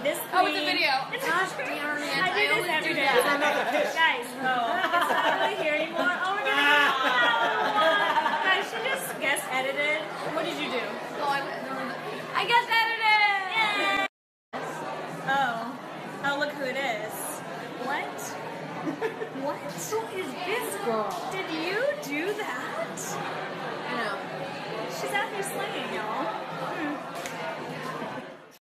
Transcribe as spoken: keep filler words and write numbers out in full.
this queen. Oh, with the video. Gosh, damn it. I do this every day. Guys, it's not really here anymore.